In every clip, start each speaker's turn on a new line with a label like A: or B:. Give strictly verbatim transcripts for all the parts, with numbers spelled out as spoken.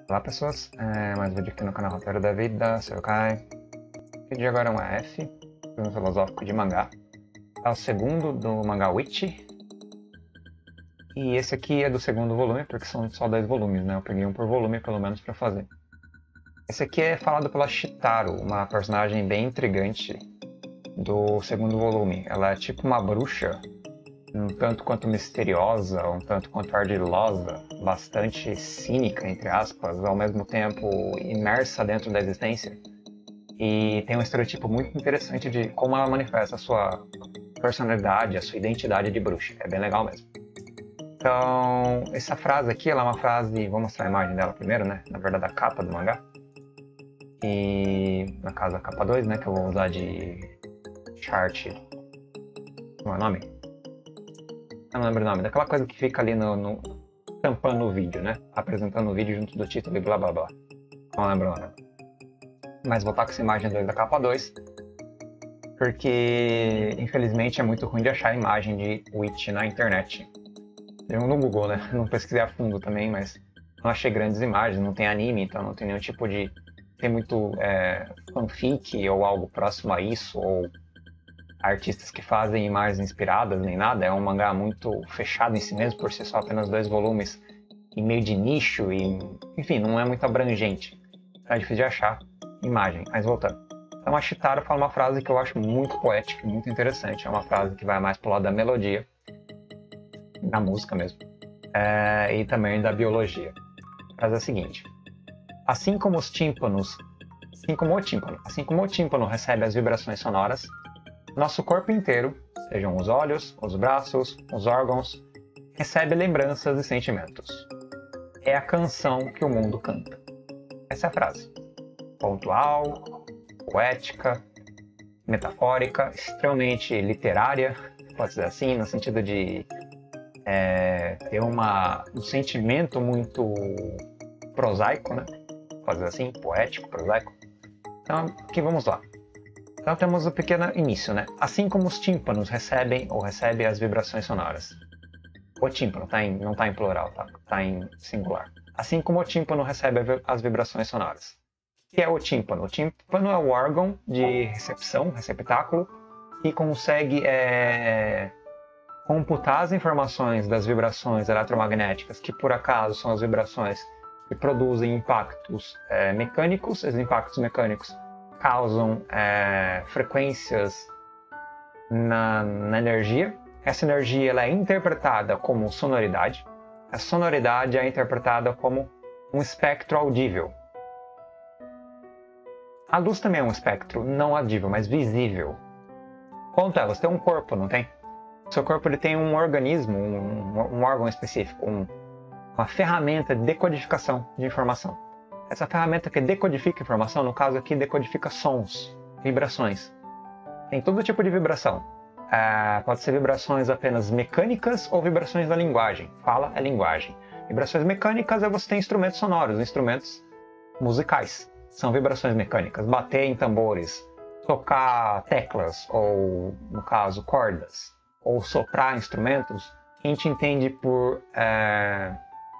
A: Olá pessoas, é, mais um vídeo aqui no canal Roteiro da Vida, sou o Kai. O vídeo de agora é um A F, um filosófico de mangá. É o segundo do mangá Witch. E esse aqui é do segundo volume, porque são só dois volumes, né? Eu peguei um por volume pelo menos pra fazer. Esse aqui é falado pela Shitaro, uma personagem bem intrigante do segundo volume. Ela é tipo uma bruxa, um tanto quanto misteriosa, um tanto quanto ardilosa, bastante cínica, entre aspas, ao mesmo tempo imersa dentro da existência. E tem um estereotipo muito interessante de como ela manifesta a sua personalidade, a sua identidade de bruxa. É bem legal mesmo. Então, essa frase aqui, ela é uma frase... Vou mostrar a imagem dela primeiro, né? Na verdade, a capa do mangá. E, no caso, a capa dois, né? Que eu vou usar de chart... Como é o nome? Eu não lembro o nome. Daquela coisa que fica ali no... no tampando o vídeo, né? Apresentando o vídeo junto do título e blá blá blá. Não lembro o nome. Mas vou estar com essa imagem da capa dois. Porque, infelizmente, é muito ruim de achar imagem de Witch na internet. Eu no Google, né? Não pesquisei a fundo também, mas não achei grandes imagens, não tem anime, então não tem nenhum tipo de... Tem muito é, fanfic ou algo próximo a isso, ou artistas que fazem imagens inspiradas, nem nada. É um mangá muito fechado em si mesmo, por ser só apenas dois volumes, e meio de nicho, e enfim, não é muito abrangente. É difícil de achar imagem, mas voltando. Então a Shitaro fala uma frase que eu acho muito poética, muito interessante. É uma frase que vai mais pro lado da melodia, da música mesmo, é, e também da biologia. A frase é a seguinte: assim como os tímpanos, assim como o tímpano, assim como o tímpano recebe as vibrações sonoras, nosso corpo inteiro, sejam os olhos, os braços, os órgãos, recebe lembranças e sentimentos. É a canção que o mundo canta. Essa é a frase. Pontual, poética, metafórica, extremamente literária, pode dizer assim, no sentido de é, ter uma, um sentimento muito prosaico, né? Pode dizer assim, poético, prosaico. Então, aqui vamos lá. Então temos o pequeno início, né? Assim como os tímpanos recebem ou recebem as vibrações sonoras. O tímpano, tá em, não está em plural, tá? Está em singular. Assim como o tímpano recebe as vibrações sonoras. O que é o tímpano? O tímpano é o órgão de recepção, receptáculo, que consegue é, computar as informações das vibrações eletromagnéticas, que por acaso são as vibrações que produzem impactos é, mecânicos. Esses impactos mecânicos causam é, frequências na, na energia. Essa energia ela é interpretada como sonoridade. A sonoridade é interpretada como um espectro audível. A luz também é um espectro, não audível, mas visível. Quanto é? Você tem um corpo, não tem? O seu corpo ele tem um organismo, um, um órgão específico, um, uma ferramenta de decodificação de informação. Essa ferramenta que decodifica informação, no caso aqui, decodifica sons, vibrações. Tem todo tipo de vibração. É, pode ser vibrações apenas mecânicas ou vibrações da linguagem. Fala é linguagem. Vibrações mecânicas é você ter instrumentos sonoros, instrumentos musicais. São vibrações mecânicas. Bater em tambores, tocar teclas, ou, no caso, cordas, ou soprar instrumentos, a gente entende por é...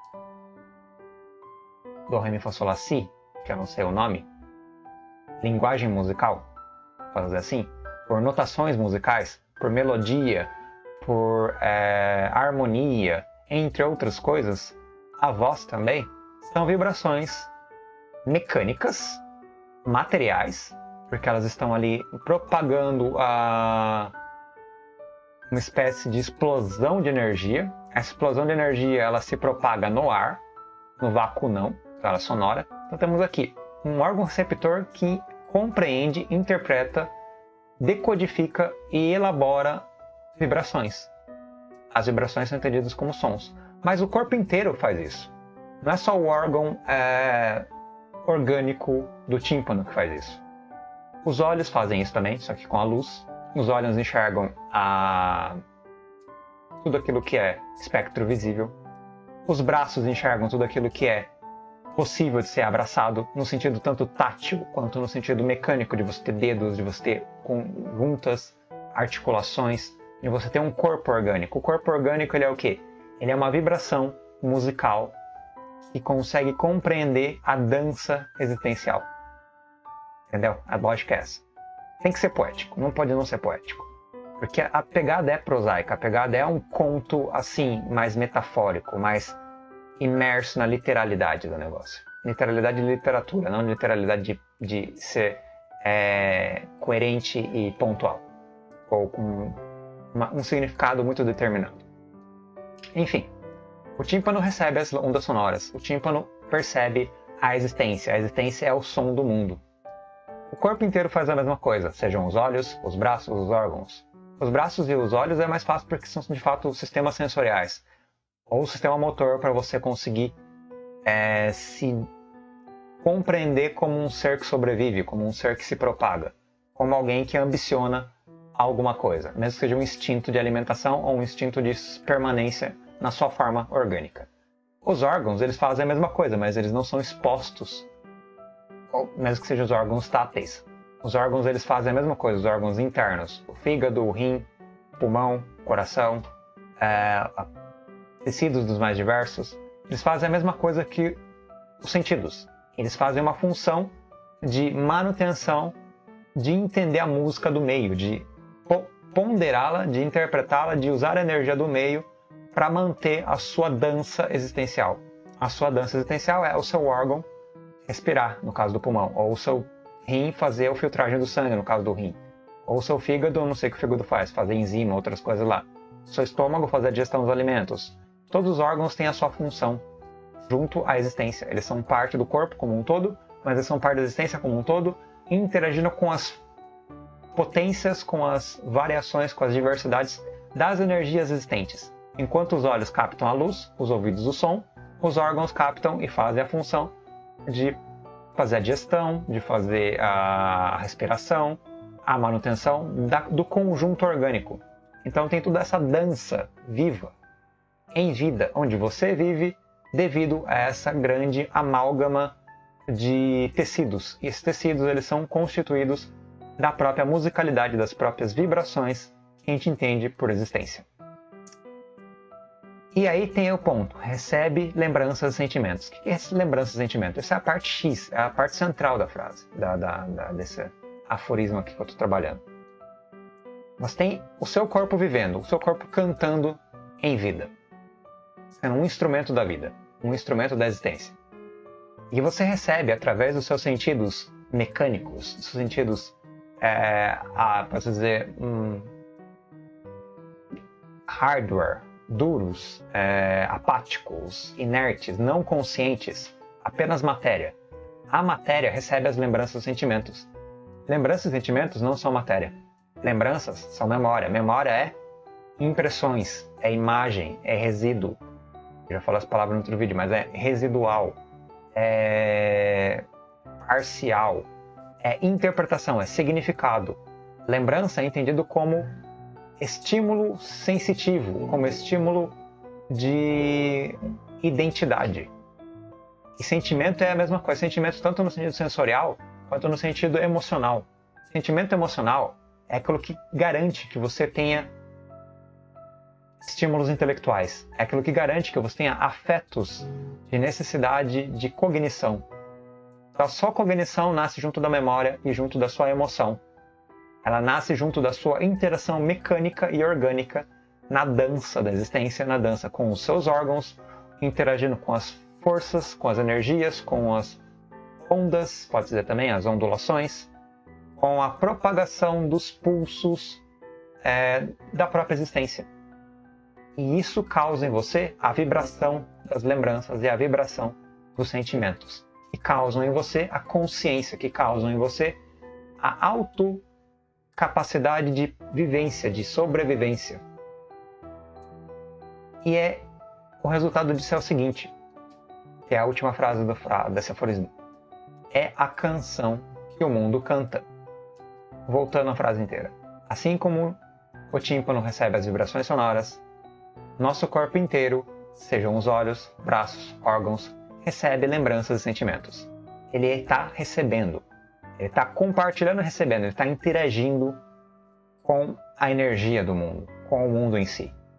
A: do, ré, mi, fá, sol, lá, si, que eu não sei o nome, linguagem musical, para dizer assim, por notações musicais, por melodia, por é, harmonia, entre outras coisas. A voz também são vibrações mecânicas, materiais, porque elas estão ali propagando a... uma espécie de explosão de energia. Essa explosão de energia ela se propaga no ar, no vácuo não, então ela é sonora. Então temos aqui um órgão receptor que compreende, interpreta, decodifica e elabora vibrações. As vibrações são entendidas como sons, mas o corpo inteiro faz isso. Não é só o órgão é, orgânico do tímpano que faz isso. Os olhos fazem isso também, só que com a luz. Os olhos enxergam a... tudo aquilo que é espectro visível. Os braços enxergam tudo aquilo que é possível de ser abraçado, no sentido tanto tátil quanto no sentido mecânico, de você ter dedos, de você ter juntas, articulações, de você ter um corpo orgânico. O corpo orgânico ele é o quê? Ele é uma vibração musical que consegue compreender a dança existencial. Entendeu? A lógica é essa. Tem que ser poético, não pode não ser poético. Porque a pegada é prosaica, a pegada é um conto assim, mais metafórico, mais imerso na literalidade do negócio. Literalidade de literatura, não literalidade de, de ser é, coerente e pontual. Ou com uma, um significado muito determinado. Enfim, o tímpano recebe as ondas sonoras, o tímpano percebe a existência, a existência é o som do mundo. O corpo inteiro faz a mesma coisa, sejam os olhos, os braços, os órgãos. Os braços e os olhos é mais fácil porque são de fato sistemas sensoriais, ou o sistema motor para você conseguir é, se compreender como um ser que sobrevive, como um ser que se propaga, como alguém que ambiciona alguma coisa, mesmo que seja um instinto de alimentação ou um instinto de permanência na sua forma orgânica. Os órgãos, eles fazem a mesma coisa, mas eles não são expostos, ou mesmo que sejam os órgãos táteis. Os órgãos, eles fazem a mesma coisa, os órgãos internos, o fígado, o rim, pulmão, coração, é, tecidos dos mais diversos, eles fazem a mesma coisa que os sentidos. Eles fazem uma função de manutenção, de entender a música do meio, de ponderá-la, de interpretá-la, de usar a energia do meio para manter a sua dança existencial. A sua dança existencial é o seu órgão respirar, no caso do pulmão, ou o seu rim fazer a filtragem do sangue, no caso do rim, ou o seu fígado, não sei o que o fígado faz, fazer enzima, outras coisas lá. O seu estômago fazer a digestão dos alimentos. Todos os órgãos têm a sua função junto à existência. Eles são parte do corpo como um todo, mas eles são parte da existência como um todo, interagindo com as potências, com as variações, com as diversidades das energias existentes. Enquanto os olhos captam a luz, os ouvidos o som, os órgãos captam e fazem a função de fazer a digestão, de fazer a respiração, a manutenção da, do conjunto orgânico. Então tem toda essa dança viva, em vida, onde você vive devido a essa grande amálgama de tecidos. E esses tecidos, eles são constituídos da própria musicalidade, das próprias vibrações que a gente entende por existência. E aí tem o ponto, recebe lembranças e sentimentos. O que é esse lembranças e sentimentos? Essa é a parte X, é a parte central da frase, da, da, da, desse aforismo aqui que eu estou trabalhando. Você tem o seu corpo vivendo, o seu corpo cantando em vida. Sendo um instrumento da vida, um instrumento da existência. E você recebe, através dos seus sentidos mecânicos, dos seus sentidos, é, a, posso dizer, um, hardware, duros, é, apáticos, inertes, não conscientes, apenas matéria. A matéria recebe as lembranças e sentimentos. Lembranças e sentimentos não são matéria. Lembranças são memória. Memória é impressões, é imagem, é resíduo. Eu já falei essa palavra no outro vídeo, mas é residual, é parcial, é interpretação, é significado. Lembrança é entendido como estímulo sensitivo, como estímulo de identidade. E sentimento é a mesma coisa. Sentimento tanto no sentido sensorial quanto no sentido emocional. Sentimento emocional é aquilo que garante que você tenha estímulos intelectuais. É aquilo que garante que você tenha afetos de necessidade de cognição. Então, a sua cognição nasce junto da memória e junto da sua emoção. Ela nasce junto da sua interação mecânica e orgânica na dança da existência, na dança com os seus órgãos, interagindo com as forças, com as energias, com as ondas, pode dizer também as ondulações, com a propagação dos pulsos é, da própria existência. E isso causa em você a vibração das lembranças e a vibração dos sentimentos, que causam em você a consciência, que causam em você a auto capacidade de vivência, de sobrevivência. E é o resultado disso é o seguinte, que é a última frase do, desse aforismo. É a canção que o mundo canta. Voltando à frase inteira. Assim como o tímpano recebe as vibrações sonoras, nosso corpo inteiro, sejam os olhos, braços, órgãos, recebe lembranças e sentimentos. Ele está recebendo. Ele está compartilhando e recebendo, ele está interagindo com a energia do mundo, com o mundo em si.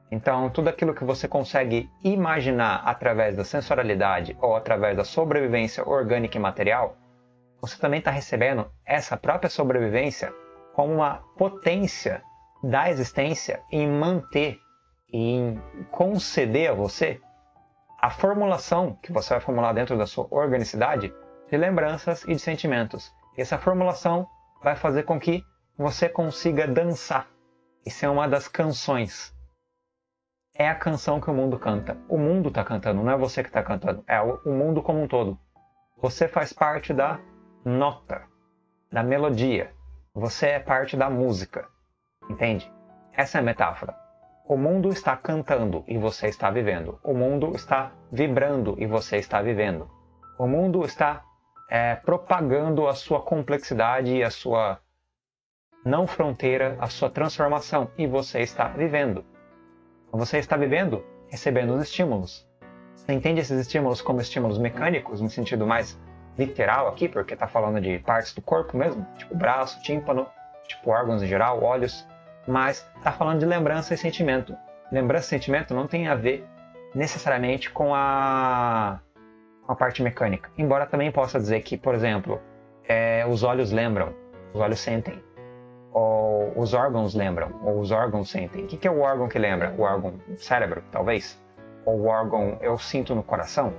A: Então, tudo aquilo que você consegue imaginar através da sensorialidade ou através da sobrevivência orgânica e material, você também está recebendo essa própria sobrevivência como uma potência da existência em manter e em conceder a você a formulação que você vai formular dentro da sua organicidade de lembranças e de sentimentos. E essa formulação vai fazer com que você consiga dançar. Isso é uma das canções. É a canção que o mundo canta. O mundo está cantando, não é você que está cantando. É o mundo como um todo. Você faz parte da nota, da melodia. Você é parte da música. Entende? Essa é a metáfora. O mundo está cantando e você está vivendo. O mundo está vibrando e você está vivendo. O mundo está é, propagando a sua complexidade e a sua não fronteira, a sua transformação e você está vivendo. Você está vivendo recebendo os estímulos. Você entende esses estímulos como estímulos mecânicos, no sentido mais literal aqui, porque está falando de partes do corpo mesmo, tipo braço, tímpano, tipo órgãos em geral, olhos, mas está falando de lembrança e sentimento. Lembrança e sentimento não tem a ver necessariamente com a, com a parte mecânica, embora também possa dizer que, por exemplo, é, os olhos lembram, os olhos sentem, ou os órgãos lembram, ou os órgãos sentem. O que é o órgão que lembra? O órgão cérebro, talvez? Ou o órgão eu sinto no coração?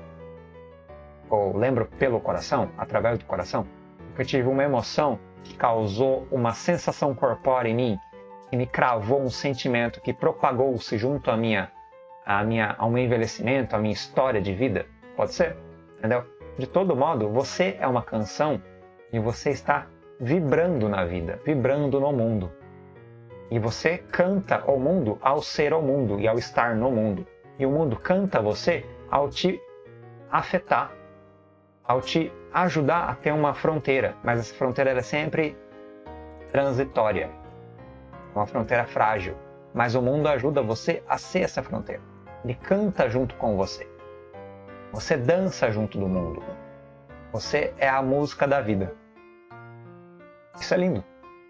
A: Ou lembro pelo coração, através do coração? Porque eu tive uma emoção que causou uma sensação corpórea em mim, que me cravou um sentimento que propagou-se junto à minha, à minha, ao meu envelhecimento, à minha história de vida. Pode ser? Entendeu? De todo modo, você é uma canção e você está vibrando na vida, vibrando no mundo. E você canta ao mundo ao ser ao mundo e ao estar no mundo. E o mundo canta você ao te afetar, ao te ajudar a ter uma fronteira. Mas essa fronteira ela é sempre transitória, uma fronteira frágil. Mas o mundo ajuda você a ser essa fronteira. Ele canta junto com você. Você dança junto do mundo. Você é a música da vida. Isso é lindo.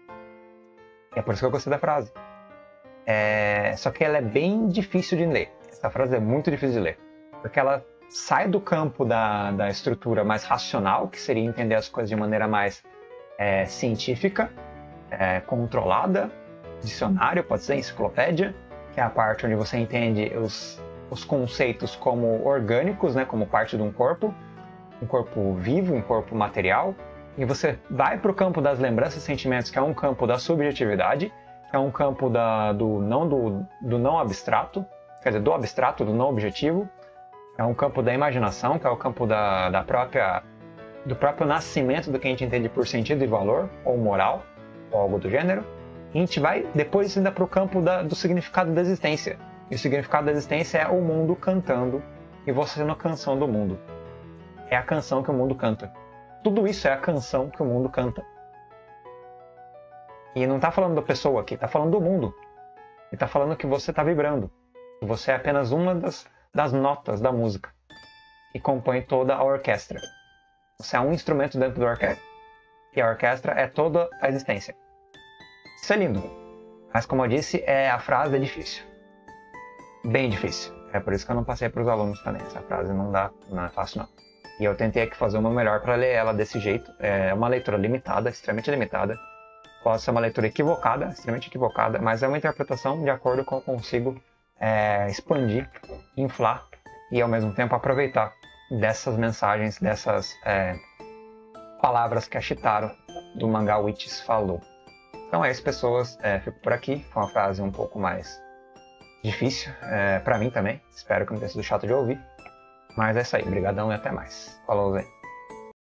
A: E é por isso que eu gostei da frase. É... Só que ela é bem difícil de ler. Essa frase é muito difícil de ler. Porque ela sai do campo da, da estrutura mais racional, que seria entender as coisas de maneira mais é, científica, é, controlada, dicionário, pode ser enciclopédia, que é a parte onde você entende os, os conceitos como orgânicos, né, como parte de um corpo, um corpo vivo, um corpo material. E você vai para o campo das lembranças e sentimentos, que é um campo da subjetividade, que é um campo da, do, não, do, do não abstrato, quer dizer, do abstrato, do não objetivo, é um campo da imaginação, que é o campo da, da própria, do próprio nascimento do que a gente entende por sentido e valor, ou moral, ou algo do gênero. E a gente vai depois ainda para o campo da, do significado da existência. E o significado da existência é o mundo cantando e você sendo a canção do mundo. É a canção que o mundo canta. Tudo isso é a canção que o mundo canta. E não está falando da pessoa aqui, está falando do mundo. E está falando que você está vibrando. Que você é apenas uma das, das notas da música. E compõe toda a orquestra. Você é um instrumento dentro da orquestra. E a orquestra é toda a existência. Isso é lindo. Mas como eu disse, é, a frase é difícil. Bem difícil. É por isso que eu não passei para os alunos também. Essa frase não dá, não é fácil não. E eu tentei aqui fazer o meu melhor para ler ela desse jeito. É uma leitura limitada, extremamente limitada. Pode ser uma leitura equivocada, extremamente equivocada, mas é uma interpretação de acordo com o que eu consigo é, expandir, inflar e ao mesmo tempo aproveitar dessas mensagens, dessas é, palavras que a Shitaro do mangá Witches falou. Então é isso, pessoas. É, fico por aqui. Foi uma frase um pouco mais difícil, é, para mim também. Espero que não tenha sido chato de ouvir. Mas é isso aí, brigadão e até mais. Falou, Zé.